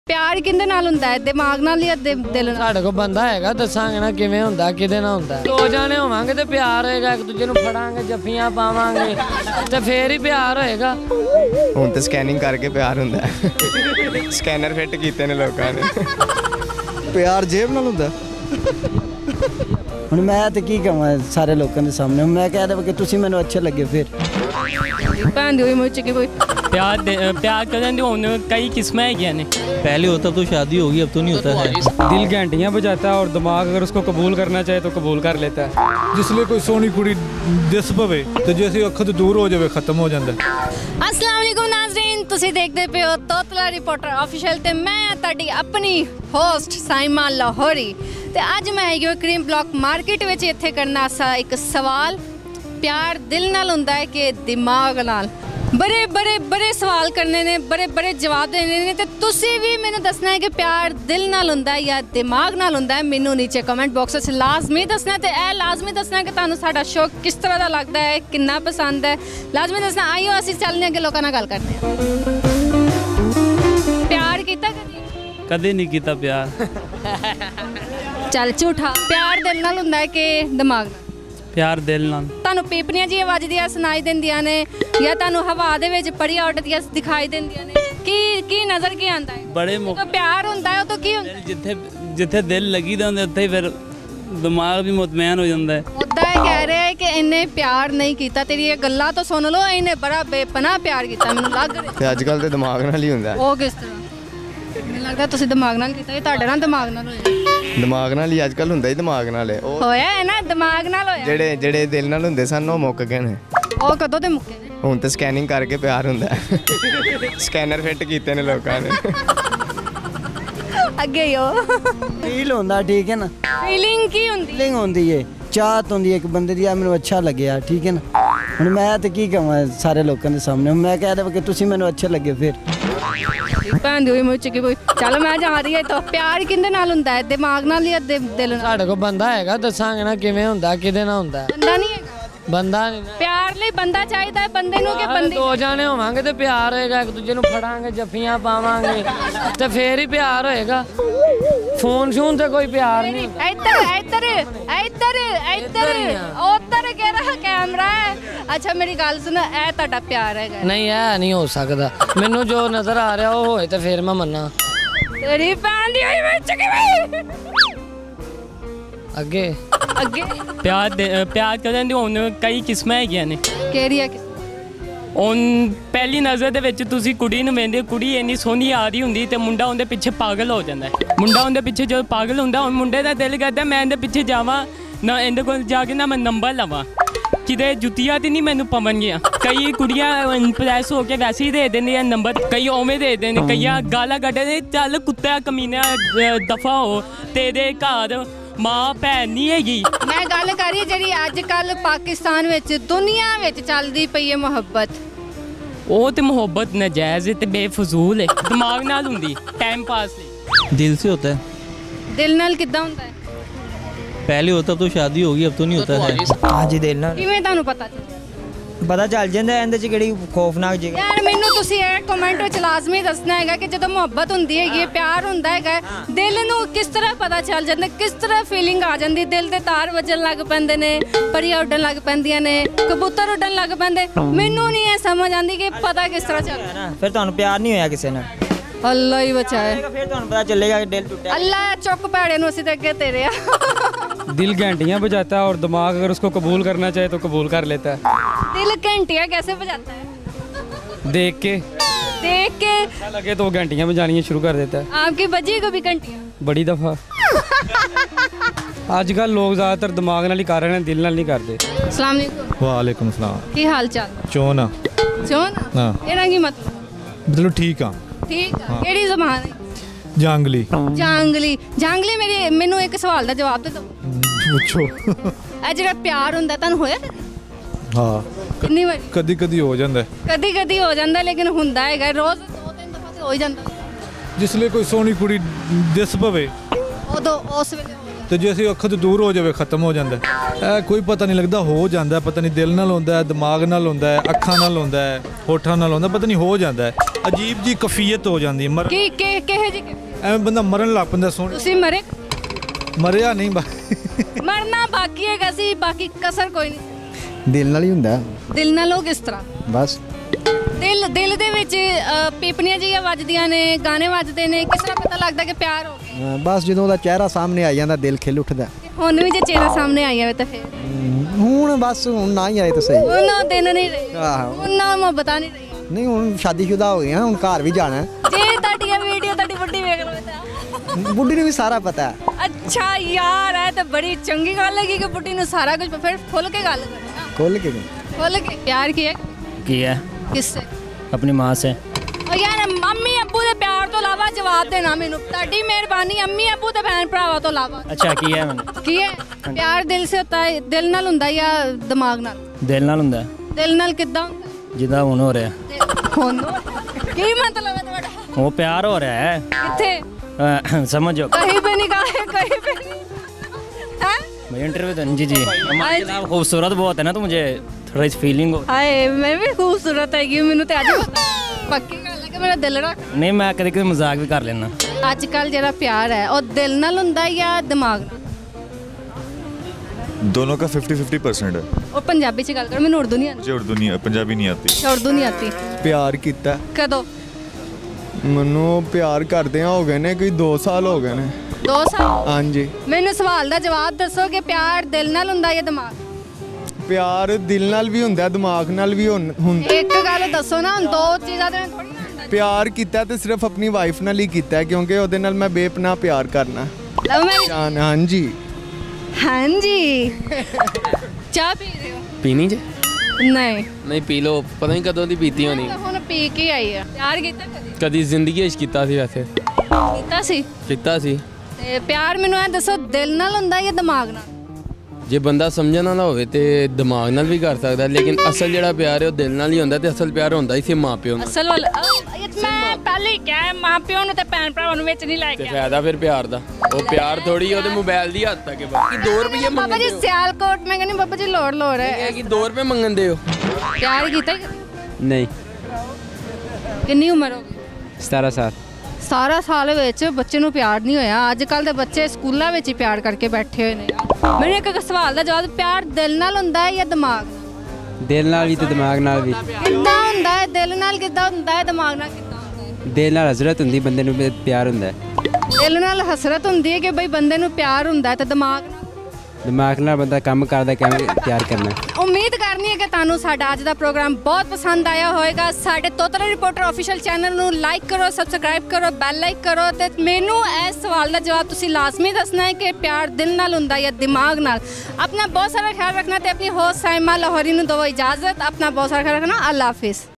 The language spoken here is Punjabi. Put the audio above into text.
प्यार किंदे नाल हुंदा है, दिमाग नाल या दिल नाल? साडे कोल बंदा हैगा, दसांगे ना किवें हुंदा, किदे नाल हुंदा। दो जाने होवांगे ते प्यार होएगा, एक दूजे नूं फड़ांगे, जफ्फियां पावांगे ते फेर ही प्यार होएगा। हुण ते स्कैनिंग करके प्यार हुंदा है। स्कैनर फिट कीते ने लोकां ने। प्यार जेब नाल हुंदा। हुण मैं ते की कहां सारे लोकां दे सामने, मैं कह देवां कि तुसीं मैनूं अच्छे लगे फिर भैन दी होई मुझ च कोई प्यार करन दी हुण कई किस्में हैगियां ने। पहले होता तो शादी होगी, अब तो नहीं होता है। दिल घंटियां बजाता है और दिमाग अगर उसको कबूल करना चाहे तो कबूल कर लेता है। जिसले कोई सोहनी कुड़ी दिस पवे तो जैसे अख तो दूर हो जाए खत्म हो जाता है। अस्सलाम वालेकुम नाज़रीन, तुसी देखदे पे हो तोतला रिपोर्टर ऑफिशियल ते मैं तुहाडी अपनी होस्ट साइमा लाहौरी ते अज मैं आई हूं क्रीम ब्लॉक मार्केट विच इत्थे करना सा एक सवाल, प्यार दिल नाल हुंदा है कि दिमाग नाल? बड़े बड़े बड़े सवाल करने ने, बड़े बड़े जवाब देने ने ते तुसी भी मैनू दसना है कि प्यार दिल नाल हुंदा है या दिमाग नाल हुंदा है। मैनू नीचे कमेंट बॉक्स विच लाजमी दसना ते ए लाजमी दसना कि तुहानू साडा शो किस तरह दा लगदा है, किन्ना पसंद है, लाजमी दसना। आइयो असीं चलने अगे लोकां नाल गल करने आ। प्यार कीता कदी? कदे नहीं कीता प्यार। चल झूठा। प्यार दिल नाल हुंदा है कि दिमाग नाल? प्यार दिल नाल। ਤੁਹਾਨੂੰ ਪੀਪਣੀਆਂ ਜੀ ਆਵਾਜ਼ ਦੀਆਂ ਸੁਣਾਈ ਦਿੰਦੀਆਂ ਨੇ ਜਾਂ ਤੁਹਾਨੂੰ ਹਵਾ ਦੇ ਵਿੱਚ ਪੜੀਆਂ ਉੱਡਦੀਆਂ ਦਿਖਾਈ ਦਿੰਦੀਆਂ ਨੇ? ਕੀ ਨਜ਼ਰ ਕੀ ਆਂਦਾ ਹੈ? ਬੜੇ ਜਦੋਂ ਪਿਆਰ ਹੁੰਦਾ ਹੈ ਉਦੋਂ ਕੀ ਹੁੰਦਾ ਹੈ? ਜਿੱਥੇ ਦਿਲ ਲੱਗੀ ਦਾ ਹੁੰਦਾ ਉੱਥੇ ਫਿਰ ਦਿਮਾਗ ਵੀ ਮੁਤਮੈਨ ਹੋ ਜਾਂਦਾ ਹੈ। ਉਦਾਂ ਇਹ ਕਹਿ ਰਿਹਾ ਹੈ ਕਿ ਇਹਨੇ ਪਿਆਰ ਨਹੀਂ ਕੀਤਾ, ਤੇਰੀ ਇਹ ਗੱਲਾਂ ਤੋਂ ਸੁਣ ਲਓ, ਇਹਨੇ ਬੜਾ ਬੇਪਨਾਹ ਪਿਆਰ ਕੀਤਾ ਮੈਨੂੰ ਲੱਗ ਰਿਹਾ। ਤੇ ਅੱਜ ਕੱਲ ਤੇ ਦਿਮਾਗ ਨਾਲ ਹੀ ਹੁੰਦਾ। ਉਹ ਕਿਸ ਤਰ੍ਹਾਂ? ਮੈਨੂੰ ਲੱਗਦਾ ਤੁਸੀਂ ਦਿਮਾਗ ਨਾਲ ਕੀਤਾ, ਇਹ ਤੁਹਾਡੇ ਨਾਲ ਦਿਮਾਗ ਨਾਲ ਹੋਇਆ। ਦਿਮਾਗ ਨਾਲ ਹੀ ਅੱਜ ਕੱਲ ਹੁੰਦਾ ਹੀ ਦਿਮਾਗ ਨਾਲ ਹੋਇਆ ਹੈ ਨਾ, ਦਿਮਾਗ ਨਾਲ ਹੋਇਆ। ਜਿਹੜੇ ਦਿਲ ਨਾਲ ਹੁੰਦੇ ਸਨ ਉਹ ਮੁੱਕ ਗਏ ਨੇ। ਉਹ ਕਦੋਂ ਦੇ ਮੁੱਕੇ ਨੇ? ਹੁਣ ਤੇ ਸਕੈਨਿੰਗ ਕਰਕੇ ਪਿਆਰ ਹੁੰਦਾ ਹੈ। ਸਕੈਨਰ ਫਿੱਟ ਕੀਤੇ ਨੇ ਲੋਕਾਂ ਨੇ। ਅੱਗੇ ਹੀ ਹੋ। फील होंदा, ठीक है ना। फीलिंग की हुंदी? फीलिंग होंदी है, चाहत होंदी है एक बंदे दी, मैनूं अच्छा लग्या, ठीक है ना। हुण मैं ते की कहां सारे लोकां दे सामने, मैं कह देवां कि तुसीं मैनूं अच्छे लगे फिर ਭੈਣ ਦੀ ਹੋਈ ਮੁੱਚ ਕੇ ਕੋਈ। ਚਲ ਮੈਂ ਜਾ ਰਹੀ ਹਾਂ। ਤਾਂ ਪਿਆਰ ਕਿੰਦੇ ਨਾਲ ਹੁੰਦਾ ਹੈ, ਦਿਮਾਗ ਨਾਲ ਜਾਂ ਦਿਲ ਨਾਲ? ਸਾਡੇ ਕੋਲ ਬੰਦਾ ਹੈਗਾ, ਦਸਾਂਗੇ ਨਾ ਕਿਵੇਂ ਹੁੰਦਾ, ਕਿਹਦੇ ਨਾਲ ਹੁੰਦਾ। ਬੰਦਾ ਨਹੀਂ ਹੈਗਾ? ਬੰਦਾ ਨਹੀਂ ਨਾ। ਪਿਆਰ ਲਈ ਬੰਦਾ ਚਾਹੀਦਾ ਹੈ ਬੰਦੇ ਨੂੰ ਕਿ ਬੰਦੀ? ਦੋ ਜਾਣੇ ਹੋਵਾਂਗੇ ਤੇ ਪਿਆਰ ਹੋਏਗਾ, ਇੱਕ ਦੂਜੇ ਨੂੰ ਫੜਾਂਗੇ, ਜੱਫੀਆਂ ਪਾਵਾਂਗੇ ਤੇ ਫੇਰ ਹੀ ਪਿਆਰ ਹੋਏਗਾ। ਫੋਨ ਸ਼ੂਨ ਤੇ ਕੋਈ ਪਿਆਰ ਨਹੀਂ। ਇੱਧਰ ਇੱਧਰ ਇੱਧਰ ਇੱਧਰ ਉੱਧਰ ਕਿਹੜਾ ਕੈਮਰਾ ਹੈ? ਅੱਛਾ ਮੇਰੀ ਗੱਲ ਸੁਣ, ਇਹ ਤੁਹਾਡਾ ਪਿਆਰ ਹੈਗਾ? ਨਹੀਂ, ਇਹ ਨਹੀਂ ਹੋ ਸਕਦਾ। ਮੈਨੂੰ ਜੋ ਨਜ਼ਰ ਆ ਰਿਹਾ ਉਹ ਹੋਏ ਤੇ ਫੇਰ ਮੈਂ ਮੰਨਾਂ। ਤੇਰੀ ਭੈਣ ਦੀ ਹੋਈ ਵਿੱਚ ਕਿਵੇਂ? ਅੱਗੇ ਅੱਗੇ ਪਿਆਰ ਕਰਨ ਦੀ ਹੁਣ ਕਈ ਕਿਸਮਾਂ ਹੈਗੀਆਂ ਨੇ। ਕਿਹੜੀਆਂ? ਹੁਣ ਪਹਿਲੀ ਨਜ਼ਰ ਦੇ ਵਿੱਚ ਤੁਸੀਂ ਕੁੜੀ ਨੂੰ ਵੇਖਦੇ, ਕੁੜੀ ਇੰਨੀ ਸੋਹਣੀ ਆ ਰਹੀ ਹੁੰਦੀ ਤੇ ਮੁੰਡਾ ਉਹਦੇ ਪਿੱਛੇ ਪਾਗਲ ਹੋ ਜਾਂਦਾ ਹੈ। ਮੁੰਡਾ ਉਹਦੇ ਪਿੱਛੇ ਜਦੋਂ ਪਾਗਲ ਹੁੰਦਾ, ਹੁਣ ਮੁੰਡੇ ਦਾ ਦਿਲ ਕਰਦਾ ਮੈਂ ਇਹਦੇ ਪਿੱਛੇ ਜਾਵਾਂ ਨਾ, ਇਹਦੇ ਕੋਲ ਜਾ ਕੇ ਨਾ ਮੈਂ ਨੰਬਰ ਲਵਾਂ, ਕਿਤੇ ਜੁੱਤੀਆਂ ਤੇ ਨਹੀਂ ਮੈਨੂੰ ਪਵਣਗੀਆਂ। ਕਈ ਕੁੜੀਆਂ ਇੰਪ੍ਰੈਸ ਹੋ ਕੇ ਵੈਸੇ ਹੀ ਦੇ ਦਿੰਦੀਆਂ ਨੰਬਰ, ਕਈ ਉਵੇਂ ਦੇ ਦਿੰਦੇ, ਕਈਆਂ ਗਾਲਾਂ ਕੱਢਦੇ ਨੇ, ਚੱਲ ਕੁੱਤਾ ਕਮੀਨਾ ਦਫਾ ਹੋ, ਤੇਰੇ ਘਰ ਮਾਂ ਭੈਣ ਨਹੀਂ ਹੈਗੀ। ਮੈਂ ਗੱਲ ਕਰ ਰਹੀ ਜਿਹੜੀ ਅੱਜ ਕੱਲ ਪਾਕਿਸਤਾਨ ਵਿੱਚ ਦੁਨੀਆ ਵਿੱਚ ਚੱਲਦੀ ਪਈ ਹੈ ਮੁਹੱਬਤ। ਉਹ ਤੇ ਮੁਹੱਬਤ ਨਜਾਇਜ਼ ਤੇ ਬੇਫਜ਼ੂਲ ਹੈ, ਦਿਮਾਗ ਨਾਲ ਹੁੰਦੀ, टाइम पास ਲਈ। दिल से होता है। ਦਿਲ ਨਾਲ ਕਿੱਦਾਂ ਹੁੰਦਾ ਹੈ? पहले होता तो शादी होगी, अब तो नहीं होता है। हाँ जी, दिल नाल ਕਿਵੇਂ ਤੁਹਾਨੂੰ ਪਤਾ ਚੱਲਿਆ? पता चल जाता है, ਇਹਦੇ 'ਚ ਕਿਹੜੀ ਖੌਫਨਾਕ ਜਗ੍ਹਾ। ਯਾਰ ਮੈਨੂੰ ਤੁਸੀਂ ਇਹ ਕਮੈਂਟ ਵਿੱਚ ਲਾਜ਼ਮੀ ਦੱਸਣਾ ਹੈਗਾ ਕਿ ਜਦੋਂ ਮੁਹੱਬਤ ਹੁੰਦੀ ਹੈਗੀ, ਪਿਆਰ ਹੁੰਦਾ ਹੈਗਾ, ਦਿਲ ਨੂੰ ਕਿਸ ਤਰ੍ਹਾਂ ਪਤਾ ਚੱਲ ਜਾਂਦਾ, ਕਿਸ ਤਰ੍ਹਾਂ ਫੀਲਿੰਗ ਆ ਜਾਂਦੀ, ਦਿਲ ਦੇ ਤਾਰ ਵੱਜਣ ਲੱਗ ਪੈਂਦੇ ਨੇ, ਪਰੀਆਂ ਉੱਡਣ ਲੱਗ ਪੈਂਦੀਆਂ ਨੇ, ਕਬੂਤਰ ਉੱਡਣ ਲੱਗ ਪੈਂਦੇ। ਮੈਨੂੰ ਨਹੀਂ ਇਹ ਸਮਝ ਆਉਂਦੀ ਕਿ ਪਤਾ ਕਿਸ ਤਰ੍ਹਾਂ ਚੱਲਦਾ। ਫਿਰ ਤੁਹਾਨੂੰ ਪਿਆਰ ਨਹੀਂ ਹੋਇਆ ਕਿਸੇ ਨਾਲ, ਅੱਲਾ ਹੀ ਬਚਾਏ। ਫਿਰ ਤੁਹਾਨੂੰ ਪਤਾ ਚੱਲੇਗਾ ਕਿ ਦਿਲ ਟੁੱਟਿਆ। ਅੱਲਾ ਚੁੱਕ ਭੈੜੇ ਨੂੰ ਅਸੀਂ ਤੇ ਅੱਗੇ ਤੇਰੇ ਆ। दिल घंटियां बजाता है और दिमाग अगर उसको कबूल करना चाहे तो कबूल कर लेता है। दिल घंटियां कैसे बजाता है? देख के अच्छा लगे तो वो घंटियां बजानी शुरू कर देता है। आपकी बजी कभी घंटियां? बड़ी दफा। आजकल लोग ज्यादातर दिमाग नाल ही कर रहे हैं, दिल नाल नहीं करते। अस्सलाम वालेकुम। वालेकुम सलाम। की हाल चाल? चोन चोन? हाँ। ਇਹਦਾ ਕੀ ਮਤਲਬ? मतलब ठीक हाँ। ਠੀਕ ਆ। ਕਿਹੜੀ ਜ਼ਬਾਨ ਹੈ? जांगली। ਜਾਂਗਲੀ। ਜਾਂਗਲੀ ਮੈਨੂੰ ਇੱਕ ਸਵਾਲ ਦਾ ਜਵਾਬ ਦੇ ਦਿਓ। पूछो। ਇਹ ਜਿਹੜਾ ਪਿਆਰ ਹੁੰਦਾ ਤੁਹਾਨੂੰ ਹੋਇਆ ਕਦੀ? हाँ, ਕਿੰਨੀ ਵਾਰੀ? कदी कदी हो जाता है। ਕਦੀ ਕਦੀ ਹੋ ਜਾਂਦਾ ਲੇਕਿਨ ਹੁੰਦਾ ਹੈਗਾ ਰੋਜ਼ 2-3 ਦਫਾ ਤੇ ਹੋ ਹੀ ਜਾਂਦਾ। जिसले कोई सोहनी कुड़ी दिस पवे ਉਦੋਂ ਉਸ ਵੇਲੇ ਹੋ ਜਾਂਦਾ। ਤੇ ਜੇ ਅਸੀਂ ਅੱਖਾਂ ਤੋਂ ਦੂਰ ਹੋ ਜਾਵੇ ਖਤਮ ਹੋ ਜਾਂਦਾ ਇਹ ਕੋਈ ਪਤਾ ਨਹੀਂ ਲੱਗਦਾ ਹੋ ਜਾਂਦਾ ਪਤਾ ਨਹੀਂ ਦਿਲ ਨਾਲ ਹੁੰਦਾ ਹੈ ਦਿਮਾਗ ਨਾਲ ਹੁੰਦਾ ਹੈ ਅੱਖਾਂ ਨਾਲ ਹੁੰਦਾ ਹੈ ਹੋਠਾਂ ਨਾਲ ਹੁੰਦਾ ਪਤਾ ਨਹੀਂ ਹੋ ਜਾਂਦਾ ਹੈ ਅਜੀਬ ਜੀ ਕਫੀਅਤ ਹੋ ਜਾਂਦੀ ਹੈ ਕਿਹੇ ਜੀ ਐਵੇਂ ਬੰਦਾ ਮਰਨ ਲੱਗ ਪੈਂਦਾ ਸੁਣ ਤੁਸੀਂ ਮਰਿਆ ਨਹੀਂ ਮਰਨਾ ਬਾਕੀ ਹੈਗਾ ਸੀ ਬਾਕੀ ਕਸਰ ਕੋਈ ਨਹੀਂ ਦਿਲ ਨਾਲ ਹੀ ਹੁੰਦਾ ਦਿਲ ਨਾਲ ਉਹ ਕਿਸ ਤਰ੍ਹਾਂ ਬਸ ਦਿਲ ਦੇ ਵਿੱਚ ਪੀਪਣੀਆਂ ਜਿਹੀਆਂ ਵੱਜਦੀਆਂ ਨੇ ਗਾਣੇ ਵੱਜਦੇ ਨੇ ਕਿਸ ਤਰ੍ਹਾਂ ਪਤਾ ਲੱਗਦਾ ਕਿ ਪਿਆਰ ਹੋ ਗਿਆ ਬਸ ਜਦੋਂ ਉਹਦਾ ਚਿਹਰਾ ਸਾਹਮਣੇ ਆ ਜਾਂਦਾ ਦਿਲ ਖਿਲ ਉੱਠਦਾ ਹੁਣ ਵੀ ਜੇ ਚਿਹਰਾ ਸਾਹਮਣੇ ਆ ਜਾਵੇ ਤਾਂ ਫਿਰ ਹੁਣ ਬਸ ਹੁਣ ਨਾ ਹੀ ਆਏ ਤਾਂ ਸਹੀ ਉਹਨਾਂ ਦਿਨ ਨਹੀਂ ਰਹੇ ਆਹੋ ਉਹਨਾਂ ਮੁਹੱਬਤਾਂ ਨਹੀਂ ਰਹੀਆਂ ਨਹੀਂ ਹੁਣ ਸ਼ਾਦੀशुदा ਹੋ ਗਏ ਹੁਣ ਘਰ ਵੀ ਜਾਣਾ ਜੇ ਤੁਹਾਡੀ ਵੀਡੀਓ ਤੁਹਾਡੀ ਵੱਡੀ ਵੇਖ ਲਵੇ ਤਾਂ ਬੁੱਢੀ ਨੂੰ ਵੀ ਸਾਰਾ ਪਤਾ ਹੈ ਅੱਛਾ ਯਾਰ ਇਹ ਤਾਂ ਬੜੀ ਚੰਗੀ ਗੱਲ ਹੈਗੀ ਕਿ ਬੁੱਢੀ ਨੂੰ ਸਾਰਾ ਕੁਝ ਫਿਰ ਖੁੱਲ ਕੇ ਗੱਲ ਕਰਨਾ ਖੁੱਲ ਕੇ प्यार किया किससे अपनी माँ से यार मम्मी अब्बू दे प्यार तो अलावा जवाब देना मैनू ताड़ी मेहरबानी अम्मी अब्बू दे भैन भरावां तो अलावा अच्छा किया मैंने किया प्यार दिल से होता है दिल नाल हुंदा या दिमाग नाल दिल नाल हुंदा दिल नाल किद्दां हुंदा जिदा हुन हो रहा हुन की मतलब है तुम्हारा वो प्यार हो रहा है किथे समझो कहीं पे नहीं कहा कहीं पे नहीं हैं मैं इंटरव्यू तो जी जी खूबसूरत बहुत है ना तो मुझे थोड़ा इस फीलिंग हो हाय मैं भी खूबसूरत है कि मैनू ते अज पता पक्की गल है कि मेरा दिल रख नहीं मैं कभी कभी मजाक भी कर लेना आजकल जरा प्यार है और दिल नाल हुंदा या दिमाग नाल दोनों का 50-50% है और पंजाबी च गल कर मैनू उर्दू नहीं आती मुझे उर्दू नहीं पंजाबी नहीं आती उर्दू नहीं आती ਪਿਆਰ ਕੀਤਾ कदों ਮੈਨੂੰ ਪਿਆਰ ਕਰਦਿਆਂ ਹੋ ਗਏ ਨੇ ਕੋਈ 2 ਸਾਲ ਹੋ ਗਏ ਨੇ 2 साल ਹਾਂਜੀ ਮੈਨੂੰ ਸਵਾਲ ਦਾ ਜਵਾਬ ਦੱਸੋ ਕਿ ਪਿਆਰ ਦਿਲ ਨਾਲ ਹੁੰਦਾ ਜਾਂ ਦਿਮਾਗ ਪਿਆਰ ਦਿਲ ਨਾਲ ਵੀ ਹੁੰਦਾ ਦਿਮਾਗ ਨਾਲ ਵੀ ਹੁੰਦਾ ਇੱਕ ਗੱਲ ਦੱਸੋ ਨਾ ਹੁਣ ਦੋ ਚੀਜ਼ਾਂ ਦੇ ਥੋੜੀ ਨਾ ਹੁੰਦਾ ਪਿਆਰ ਕੀਤਾ ਤੇ ਸਿਰਫ ਆਪਣੀ ਵਾਈਫ ਨਾਲ ਹੀ ਕੀਤਾ ਕਿਉਂਕਿ ਉਹਦੇ ਨਾਲ ਮੈਂ ਬੇਪਨਾਹ ਪਿਆਰ ਕਰਨਾ ਲਵ ਮੈਰਿਜ ਹਾਂਜੀ ਹਾਂਜੀ ਚਾਹ ਪੀ ਰਹੇ ਹੋ ਪੀਣੀ ਜੇ ਨਹੀਂ ਪੀ ਲਓ ਪਤਾ ਨਹੀਂ ਕਦੋਂ ਦੀ ਪੀਤੀ ਹੋਣੀ ਹੁਣ ਪੀ ਕੇ ਆਈ ਆ ਪਿਆਰ ਕੀਤਾ ਕਦੀ ਜ਼ਿੰਦਗੀ ਵਿੱਚ ਕੀਤਾ ਸੀ ਵੈਸੇ ਕੀਤਾ ਸੀ ਤੇ ਪਿਆਰ ਮੈਨੂੰ ਐ ਦੱਸੋ ਦਿਲ ਨਾਲ ਹੁੰਦਾ ਜਾਂ ਦਿਮਾਗ ਨਾਲ ਜੇ ਬੰਦਾ ਸਮਝਣ ਵਾਲਾ ਹੋਵੇ ਤੇ ਦਿਮਾਗ ਨਾਲ ਵੀ ਕਰ ਸਕਦਾ ਲੇਕਿਨ ਅਸਲ ਜਿਹੜਾ ਪਿਆਰ ਹੈ ਉਹ ਦਿਲ ਨਾਲ ਹੀ ਹੁੰਦਾ ਤੇ ਅਸਲ ਪਿਆਰ ਹੁੰਦਾ ਹੀ ਸੀ ਮਾਂ ਪਿਓ ਨਾਲ ਅਸਲ ਵਾਲਾ ਮੈਂ ਪਹਿਲੇ ਹੀ ਕਿਹਾ ਮਾਂ ਪਿਓ ਨੂੰ ਤੇ ਭੈਣ ਭਰਾਵਾਂ ਨੂੰ ਵਿੱਚ ਨਹੀਂ ਲੈ ਕੇ ਤੇ ਫਾਇਦਾ ਫਿਰ ਪਿਆਰ ਦਾ ਉਹ ਪਿਆਰ ਥੋੜੀ ਉਹਦੇ ਮੋਬਾਈਲ ਦੀ ਹੱਦ ਤੱਕ ਹੈ ਬਾਕੀ 2 ਰੁਪਏ ਬਾਬਾ ਜੀ ਸਿਆਲਕੋਟ ਮੈਂ ਕਹਿੰਦੀ ਬਾਬਾ ਜੀ ਲੋੜ ਹੈ ਇਹ ਕਿ 2 ਰੁਪਏ ਮੰਗਣ ਹੋ ਪਿਆਰ ਕੀਤਾ नहीं ਕਿੰਨੀ ਉਮਰ ਹੋ ਗਈ 17 साल 17 ਸਾਲ ਵਿੱਚ ਬੱਚੇ ਨੂੰ ਪਿਆਰ ਨਹੀਂ ਹੋਇਆ ਅੱਜ ਕੱਲ ਦੇ ਬੱਚੇ ਸਕੂਲਾਂ ਵਿੱਚ ਹੀ ਪਿਆਰ ਕਰਕੇ ਬੈਠੇ ਹੋਏ ਨੇ ਮੈਨੂੰ ਇੱਕ ਸਵਾਲ ਦਾ ਜਵਾਬ ਪਿਆਰ ਦਿਲ ਨਾਲ ਹੁੰਦਾ ਹੈ ਜਾਂ ਦਿਮਾਗ ਨਾਲ दिल नाल भी तो दिमाग नाल भी ਕਿੱਦਾਂ ਹੁੰਦਾ ਹੈ ਦਿਲ ਨਾਲ ਕਿੱਦਾਂ ਹੁੰਦਾ ਹੈ ਦਿਮਾਗ ਨਾਲ ਕਿੱਦਾਂ ਹੁੰਦਾ ਹੈ दिल नाल हजरत हुंदी बंदे नूं प्यार हुंदा है ਦਿਲ ਨਾਲ ਹਸਰਤ ਹੁੰਦੀ ਹੈ ਕਿ ਬਈ ਬੰਦੇ ਨੂੰ ਪਿਆਰ ਹੁੰਦਾ ਹੈ ਤੇ ਦਿਮਾਗ ਨਾਲ दिमाग नाल बंदा काम करदा किवें प्यार करना ਉਮੀਦ ਕਰਨੀ ਹੈ ਕਿ ਤੁਹਾਨੂੰ ਸਾਡਾ ਅੱਜ ਦਾ ਪ੍ਰੋਗਰਾਮ ਬਹੁਤ ਪਸੰਦ ਆਇਆ ਹੋਵੇਗਾ ਸਾਡੇ ਤੋਤਲਾ ਰਿਪੋਰਟਰ ਆਫੀਸ਼ੀਅਲ ਚੈਨਲ ਨੂੰ ਲਾਈਕ ਕਰੋ ਸਬਸਕ੍ਰਾਈਬ ਕਰੋ ਬੈਲ ਲਾਈਕ ਕਰੋ ਤੇ ਮੈਨੂੰ ਇਸ ਸਵਾਲ ਦਾ ਜਵਾਬ ਤੁਸੀਂ ਲਾਜ਼ਮੀ ਦੱਸਣਾ ਹੈ ਕਿ ਪਿਆਰ ਦਿਲ ਨਾਲ ਹੁੰਦਾ ਜਾਂ ਦਿਮਾਗ ਨਾਲ ਆਪਣਾ ਬਹੁਤ ਸਾਰਾ ਖਿਆਲ ਰੱਖਣਾ ਤੇ ਆਪਣੀ ਹੋਸਟ ਸਾਇਮਾ ਲਾਹੌਰੀ ਨੂੰ ਦਿਓ ਇਜਾਜ਼ਤ ਆਪਣਾ ਬਹੁਤ ਸਾਰਾ ਖਿਆਲ ਰੱਖਣਾ ਅੱਲਾ ਹਾਫਿਜ਼